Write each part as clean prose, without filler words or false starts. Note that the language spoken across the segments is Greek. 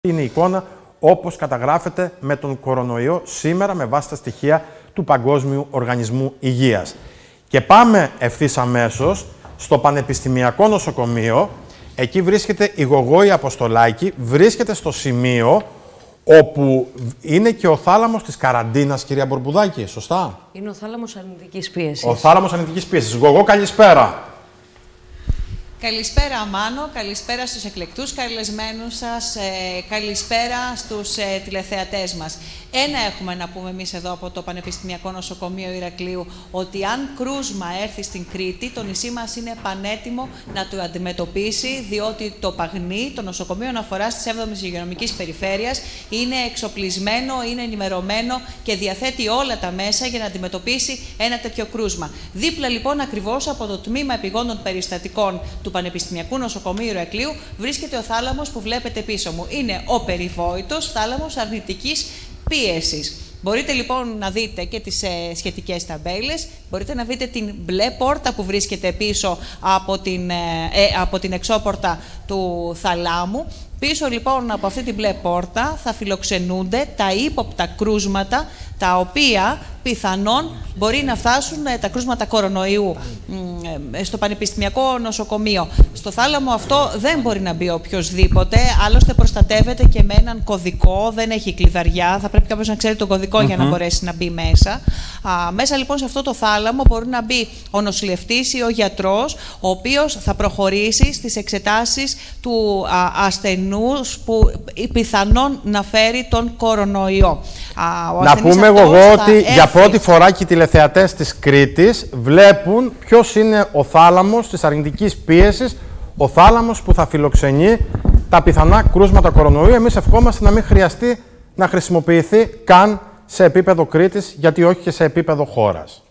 Είναι η εικόνα όπως καταγράφεται με τον κορονοϊό σήμερα με βάση τα στοιχεία του Παγκόσμιου Οργανισμού Υγείας. Και πάμε ευθύς αμέσως στο Πανεπιστημιακό Νοσοκομείο. Εκεί βρίσκεται η Γογόη Αποστολάκη, βρίσκεται στο σημείο όπου είναι και ο θάλαμος της καραντίνας, κυρία Μπορμπουδάκη, σωστά? Είναι ο θάλαμος αρνητικής πίεσης. Ο θάλαμος αρνητικής πίεσης. Γογό, καλησπέρα. Καλησπέρα Μάνο, καλησπέρα στους εκλεκτούς καλεσμένους σας, καλησπέρα στους τηλεθεατές μας. Ένα έχουμε να πούμε εμείς εδώ από το Πανεπιστημιακό Νοσοκομείο Ηρακλείου, ότι αν κρούσμα έρθει στην Κρήτη, το νησί μας είναι πανέτοιμο να το αντιμετωπίσει, διότι το Παγνί, το νοσοκομείο αναφοράς της 7ης υγειονομικής περιφέρειας, είναι εξοπλισμένο, είναι ενημερωμένο και διαθέτει όλα τα μέσα για να αντιμετωπίσει ένα τέτοιο κρούσμα. Δίπλα λοιπόν ακριβώς από το τμήμα επιγόντων περιστατικών του Πανεπιστημιακού Νοσοκομείου Ηρακλείου βρίσκεται ο θάλαμος που βλέπετε πίσω μου. Είναι ο περιβόητος θάλαμος αρνητικής πίεσης. Μπορείτε λοιπόν να δείτε και τις σχετικές ταμπέλες, μπορείτε να δείτε την μπλε πόρτα που βρίσκεται πίσω από την εξώπορτα του θαλάμου. Πίσω λοιπόν από αυτή την μπλε πόρτα θα φιλοξενούνται τα ύποπτα κρούσματα, τα οποία πιθανόν μπορεί να φτάσουν τα κρούσματα κορονοϊού στο Πανεπιστημιακό Νοσοκομείο. Στο θάλαμο αυτό δεν μπορεί να μπει οποιοσδήποτε, άλλωστε προστατεύεται και με έναν κωδικό, δεν έχει κλειδαριά, θα πρέπει κάποιος να ξέρει τον κωδικό για να μπορέσει να μπει μέσα. Μέσα λοιπόν σε αυτό το θάλαμο μπορεί να μπει ο νοσηλευτής ή ο γιατρός, ο οποίος θα προχωρήσει στις εξετάσεις του ασθενούς που πιθανόν να φέρει τον κορονοϊό. Να πούμε εγώ ότι για πρώτη φορά και οι τηλεθεατές της Κρήτης βλέπουν ποιος είναι ο θάλαμος της αρνητικής πίεσης, ο θάλαμος που θα φιλοξενεί τα πιθανά κρούσματα κορονοϊού. Εμείς ευχόμαστε να μην χρειαστεί να χρησιμοποιηθεί καν σε επίπεδο Κρήτης, γιατί όχι και σε επίπεδο χώρας.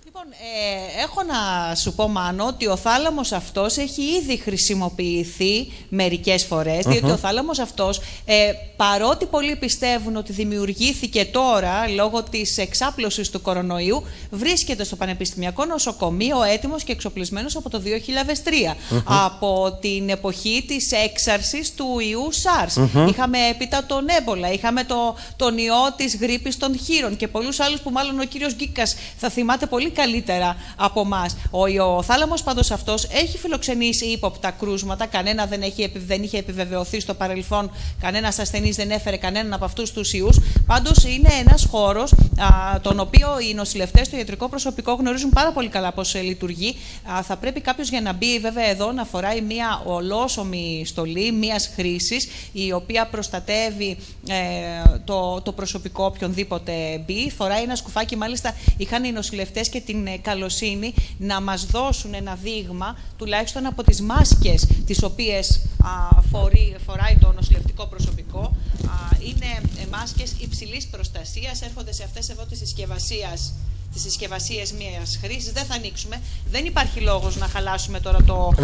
Έχω να σου πω, Μάνο, ότι ο θάλαμος αυτός έχει ήδη χρησιμοποιηθεί μερικές φορές, διότι ο θάλαμος αυτός, παρότι πολλοί πιστεύουν ότι δημιουργήθηκε τώρα λόγω της εξάπλωσης του κορονοϊού, βρίσκεται στο Πανεπιστημιακό Νοσοκομείο έτοιμος και εξοπλισμένος από το 2003, από την εποχή της έξαρσης του ιού SARS. Είχαμε έπειτα τον έμπολα, είχαμε τον ιό της γρίπης των χείρων και πολλούς άλλους που μάλλον ο κύριος Γκίκας θα θυμάται πολύ καλύτερα από εμάς. Ο θάλαμος πάντως αυτός έχει φιλοξενήσει ύποπτα κρούσματα, κανένα δεν είχε επιβεβαιωθεί στο παρελθόν, κανένας ασθενής δεν έφερε κανέναν από αυτούς τους ιούς. Πάντως είναι ένας χώρος τον οποίο οι νοσηλευτές, το ιατρικό προσωπικό γνωρίζουν πάρα πολύ καλά πώς λειτουργεί. Θα πρέπει κάποιος για να μπει βέβαια εδώ να φοράει μια ολόσωμη στολή μιας χρήσης, η οποία προστατεύει το προσωπικό οποιονδήποτε μπει. Φοράει ένα σκουφάκι, μάλιστα είχαν οι νοσηλευτές και την καλοσύνη να μας δώσουν ένα δείγμα τουλάχιστον από τις μάσκες τις οποίες φοράει το νοσηλευτικό προσωπικό. Είναι μάσκες υψηλής προστασίας, έρχονται σε αυτές εδώ τις συσκευασίες μιας χρήσης. Δεν θα ανοίξουμε, δεν υπάρχει λόγος να χαλάσουμε τώρα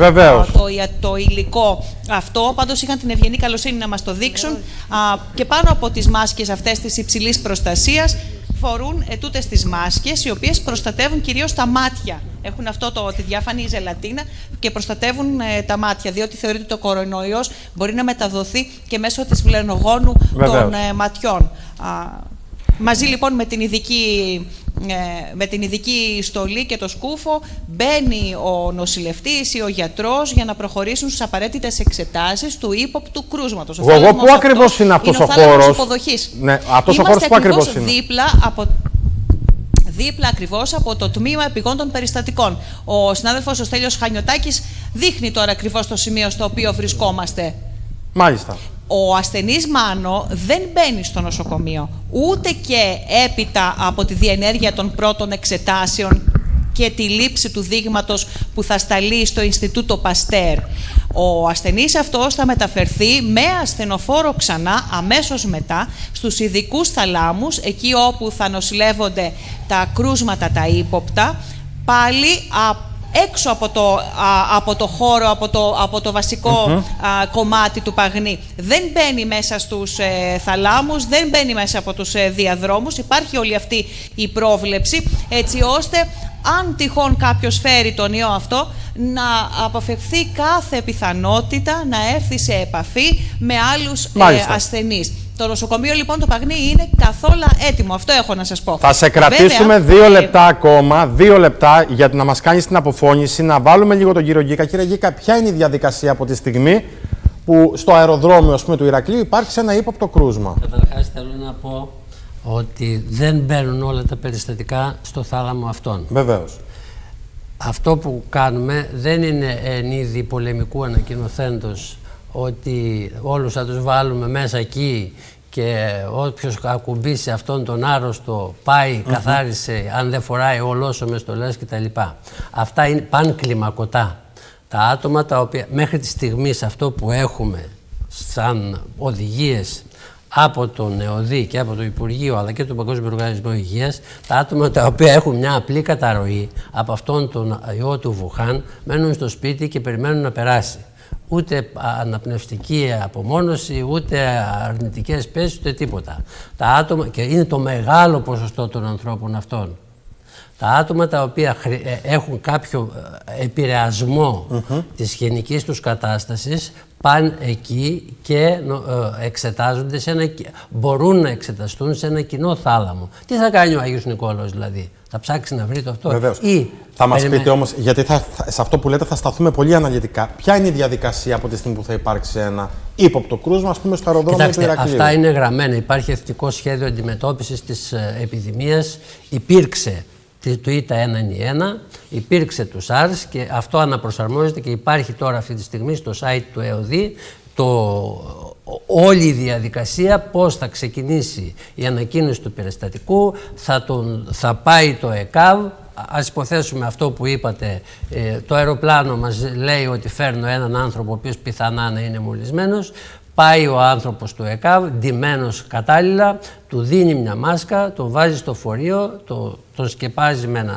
το υλικό αυτό. Πάντως είχαν την ευγενή καλοσύνη να μας το δείξουν. Και πάνω από τις μάσκες αυτές της υψηλής προστασίας φορούν ετούτες τις μάσκες, οι οποίες προστατεύουν κυρίως τα μάτια. Έχουν τη διάφανη ζελατίνα και προστατεύουν τα μάτια, διότι θεωρείται ότι ο κορονοϊός μπορεί να μεταδοθεί και μέσω της βλενογόνου των ματιών. Μαζί λοιπόν με την ειδική στολή και το σκούφο μπαίνει ο νοσηλευτής ή ο γιατρός για να προχωρήσουν στις απαραίτητες εξετάσεις του ύποπτου κρούσματος. Γογό, πού ακριβώς είναι αυτός ο χώρος? Ναι, αυτός ο χώρος πού ακριβώς είναι? Δίπλα ακριβώς από το τμήμα επιγόντων περιστατικών. Ο συνάδελφος ο Στέλιος Χανιωτάκης δείχνει τώρα ακριβώς το σημείο στο οποίο βρισκόμαστε. Μάλιστα. Ο ασθενής, Μάνο, δεν μπαίνει στο νοσοκομείο, ούτε και έπειτα από τη διενέργεια των πρώτων εξετάσεων και τη λήψη του δείγματος που θα σταλεί στο Ινστιτούτο Παστέρ. Ο ασθενής αυτός θα μεταφερθεί με ασθενοφόρο ξανά αμέσως μετά στους ειδικούς θαλάμους, εκεί όπου θα νοσηλεύονται τα κρούσματα τα ύποπτα, πάλι έξω από το χώρο, από το βασικό κομμάτι του Παγνί. Δεν μπαίνει μέσα στους θαλάμους, δεν μπαίνει μέσα από τους διαδρόμους. Υπάρχει όλη αυτή η πρόβλεψη, έτσι ώστε αν τυχόν κάποιος φέρει τον ιό αυτό, να αποφευθεί κάθε πιθανότητα να έρθει σε επαφή με άλλους ασθενείς. Το νοσοκομείο λοιπόν το Παγνί είναι καθόλου έτοιμο. Αυτό έχω να σας πω. Θα σε κρατήσουμε 2 λεπτά ακόμα, 2 λεπτά, για να μας κάνεις την αποφώνηση, να βάλουμε λίγο τον κύριο Γκίκα. Κύριε Γκίκα, ποια είναι η διαδικασία από τη στιγμή που στο αεροδρόμιο, ας πούμε, του Ηρακλείου υπάρξει ένα ύποπτο κρούσμα? Καταρχάς θέλω να πω ότι δεν μπαίνουν όλα τα περιστατικά στο θάλαμο αυτόν. Βεβαίως. Αυτό που κάνουμε δεν είναι εν είδη πολεμικού ανακοινωθέντος ότι όλους θα τους βάλουμε μέσα εκεί και όποιος ακουμπήσει αυτόν τον άρρωστο πάει, καθάρισε, αν δεν φοράει ολόσωμες στολές κτλ. Αυτά είναι πανκλιμακωτά. Τα άτομα τα οποία μέχρι τη στιγμή αυτό που έχουμε σαν οδηγίες από τον ΕΟΔΗ και από το Υπουργείο αλλά και τον Παγκόσμιο Οργανισμό Υγείας, τα άτομα τα οποία έχουν μια απλή καταρροή από αυτόν τον ιό του Βουχάν μένουν στο σπίτι και περιμένουν να περάσει. Ούτε αναπνευστική απομόνωση, ούτε αρνητικές πέσεις, ούτε τίποτα. Τα άτομα, και είναι το μεγάλο ποσοστό των ανθρώπων αυτών, τα άτομα τα οποία έχουν κάποιο επηρεασμό της γενικής τους κατάστασης πάνε εκεί και εξετάζονται μπορούν να εξεταστούν σε ένα κοινό θάλαμο. Τι θα κάνει ο Άγιος Νικόλαος δηλαδή? Θα ψάξει να βρει το αυτό? Βεβαίως. Θα μας πείτε όμως, γιατί σε αυτό που λέτε θα σταθούμε πολύ αναλυτικά. Ποια είναι η διαδικασία από τη στιγμή που θα υπάρξει ένα ύποπτο κρούσμα, ας πούμε, στο αεροδρόμιο του Ηρακλείου? Αυτά είναι γραμμένα. Υπάρχει εθνικό σχέδιο αντιμετώπισης της επιδημίας. Υπήρξε του ΙΤΑ 1N1, υπήρξε του SARS και αυτό αναπροσαρμόζεται και υπάρχει τώρα αυτή τη στιγμή στο site του ΕΟΔΗ όλη η διαδικασία, πώς θα ξεκινήσει η ανακοίνωση του περιστατικού, θα πάει το ΕΚΑΒ. Ας υποθέσουμε αυτό που είπατε, το αεροπλάνο μας λέει ότι φέρνω έναν άνθρωπο ο οποίος πιθανά να είναι μολυσμένος. Πάει ο άνθρωπος του ΕΚΑΒ, ντυμένος κατάλληλα, του δίνει μια μάσκα, τον βάζει στο φορείο, τον σκεπάζει με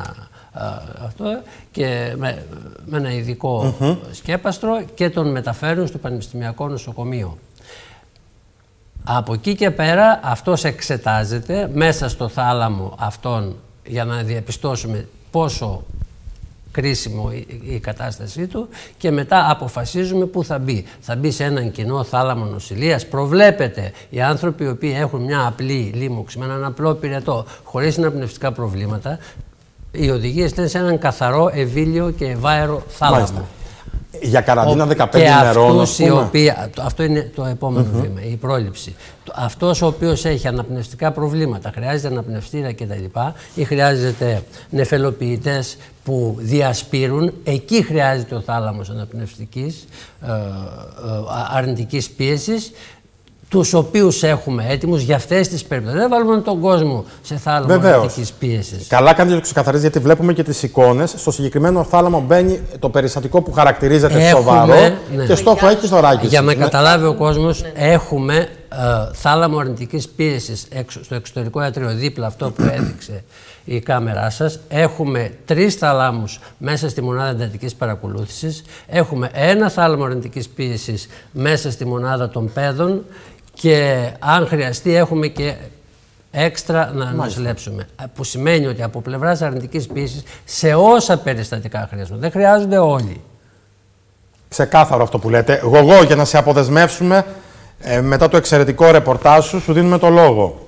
ένα ειδικό σκέπαστρο και τον μεταφέρουν στο Πανεπιστημιακό Νοσοκομείο. Από εκεί και πέρα αυτός εξετάζεται μέσα στο θάλαμο αυτόν για να διαπιστώσουμε πόσο κρίσιμο η κατάστασή του και μετά αποφασίζουμε πού θα μπει. Θα μπει σε έναν κοινό θάλαμο νοσηλείας. Προβλέπεται οι άνθρωποι οι οποίοι έχουν μια απλή λίμωξη με έναν απλό πυρετό χωρίς αναπνευστικά προβλήματα, οι οδηγίες λένε σε έναν καθαρό, ευήλιο και ευάερο θάλαμο. Μάλιστα. Για καραντίνα 15 ημερών, αυτό είναι το επόμενο βήμα, η πρόληψη. Αυτός ο οποίος έχει αναπνευστικά προβλήματα, χρειάζεται αναπνευστήρα κτλ. Ή χρειάζεται νεφελοποιητές που διασπείρουν, εκεί χρειάζεται ο θάλαμος αναπνευστικής αρνητικής πίεσης, τους οποίους έχουμε έτοιμους για αυτές τις περιπτώσεις. Δεν βάλουμε τον κόσμο σε θάλαμο αρνητικής πίεσης. Καλά κάνετε να το ξεκαθαρίζετε, γιατί βλέπουμε και τις εικόνες. Στο συγκεκριμένο θάλαμο μπαίνει το περιστατικό που χαρακτηρίζεται σοβαρό και στόχο έχει θωράκιση. Για να καταλάβει ο κόσμος, έχουμε θάλαμο αρνητικής πίεσης στο εξωτερικό ιατρείο, δίπλα αυτό που έδειξε η κάμερά σας. Έχουμε 3 θαλάμους μέσα στη μονάδα εντατικής παρακολούθησης. Έχουμε ένα θάλαμο αρνητικής πίεσης μέσα στη μονάδα των παιδών και αν χρειαστεί έχουμε και έξτρα να νοσηλέψουμε. Που σημαίνει ότι από πλευράς αρνητικής πίεσης σε όσα περιστατικά χρειάζονται. Δεν χρειάζονται όλοι. Ξεκάθαρο αυτό που λέτε. Γογό, για να σε αποδεσμεύσουμε, μετά το εξαιρετικό ρεπορτάζ σου δίνουμε το λόγο.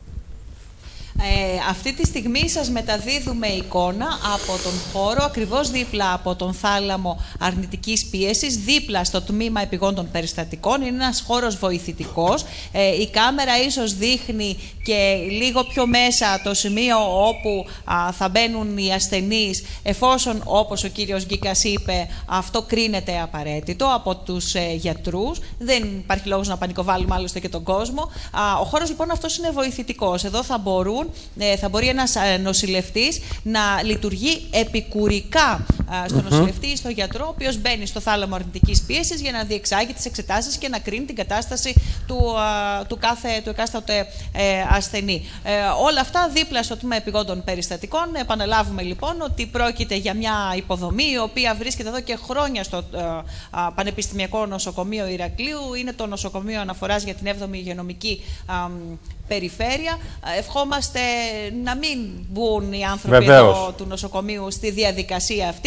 Αυτή τη στιγμή σας μεταδίδουμε εικόνα από τον χώρο, ακριβώς δίπλα από τον θάλαμο αρνητικής πίεσης, δίπλα στο τμήμα επιγόντων περιστατικών. Είναι ένας χώρος βοηθητικός. Η κάμερα ίσως δείχνει και λίγο πιο μέσα το σημείο όπου θα μπαίνουν οι ασθενείς, εφόσον, όπως ο κύριος Γκίκας είπε, αυτό κρίνεται απαραίτητο από τους γιατρούς. Δεν υπάρχει λόγος να πανικοβάλλουμε άλλωστε και τον κόσμο. Ο χώρος λοιπόν αυτός είναι βοηθητικός. Εδώ θα μπορεί ένας νοσηλευτής να λειτουργεί επικουρικά στο νοσηλευτή ή στο γιατρό, ο οποίος μπαίνει στο θάλαμο αρνητικής πίεσης για να διεξάγει τις εξετάσεις και να κρίνει την κατάσταση του εκάστοτε ασθενή. Όλα αυτά δίπλα στο τμήμα επιγόντων περιστατικών. Επαναλάβουμε λοιπόν ότι πρόκειται για μια υποδομή η οποία βρίσκεται εδώ και χρόνια στο Πανεπιστημιακό Νοσοκομείο Ηρακλείου. Είναι το νοσοκομείο αναφοράς για την 7η υγειονομική περιφέρεια. Ευχόμαστε να μην μπουν οι άνθρωποι του νοσοκομείου στη διαδικασία αυτή.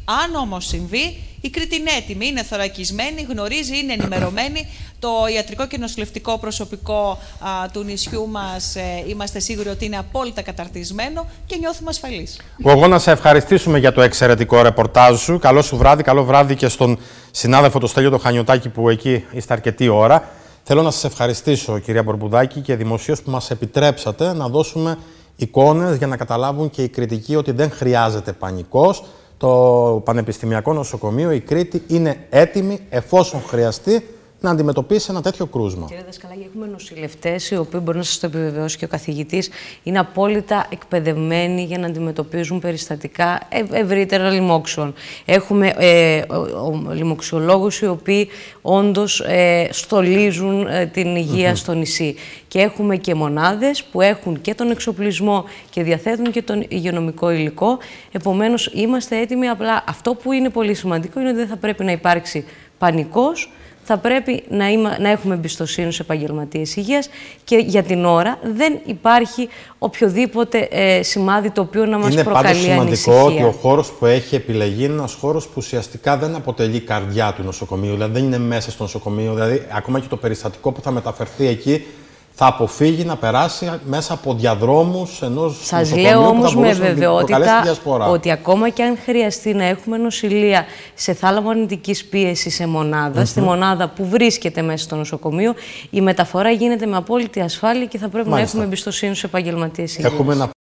Αν όμως συμβεί, η Κρήτη είναι έτοιμη, είναι θωρακισμένη, γνωρίζει, είναι ενημερωμένη. Το ιατρικό και νοσηλευτικό προσωπικό του νησιού μας είμαστε σίγουροι ότι είναι απόλυτα καταρτισμένο και νιώθουμε ασφαλείς. Εγώ να σε ευχαριστήσουμε για το εξαιρετικό ρεπορτάζ σου. Καλό σου βράδυ, καλό βράδυ και στον συνάδελφο το Στέλιο το Χανιωτάκη που εκεί είστε αρκετή ώρα. Θέλω να σας ευχαριστήσω, κυρία Μπορμπουδάκη, και δημοσίως που μας επιτρέψατε να δώσουμε εικόνες για να καταλάβουν και οι κριτικοί ότι δεν χρειάζεται πανικός. Το Πανεπιστημιακό Νοσοκομείο, η Κρήτη, είναι έτοιμη, εφόσον χρειαστεί, να αντιμετωπίσει ένα τέτοιο κρούσμα. Κύριε Δασκαλάκη, έχουμε νοσηλευτές, οι οποίοι μπορεί να σας το επιβεβαιώσει και ο καθηγητής, είναι απόλυτα εκπαιδευμένοι για να αντιμετωπίζουν περιστατικά ευρύτερα λοιμόξεων. Έχουμε λοιμοξιολόγους οι οποίοι όντως στολίζουν την υγεία στο νησί. Και έχουμε και μονάδες που έχουν και τον εξοπλισμό και διαθέτουν και τον υγειονομικό υλικό. Επομένως, είμαστε έτοιμοι. Απλά αυτό που είναι πολύ σημαντικό είναι ότι δεν θα πρέπει να υπάρξει πανικός. Θα πρέπει να έχουμε εμπιστοσύνη στους επαγγελματίες υγείας και για την ώρα δεν υπάρχει οποιοδήποτε σημάδι το οποίο να μας προκαλεί ανησυχία. Είναι πάντως σημαντικό ότι ο χώρος που έχει επιλεγεί είναι ένας χώρος που ουσιαστικά δεν αποτελεί καρδιά του νοσοκομείου, δηλαδή δεν είναι μέσα στο νοσοκομείο, δηλαδή ακόμα και το περιστατικό που θα μεταφερθεί εκεί θα αποφύγει να περάσει μέσα από διαδρόμους ενός σας νοσοκομείου λέω που όμως θα με μπορούσε να προκαλέσει τη διασπορά. ότι ακόμα και αν χρειαστεί να έχουμε νοσηλεία σε θάλαμο αρνητικής πίεσης σε μονάδα, στη μονάδα που βρίσκεται μέσα στο νοσοκομείο, η μεταφορά γίνεται με απόλυτη ασφάλεια και θα πρέπει να έχουμε εμπιστοσύνη στους επαγγελματίες υγείας.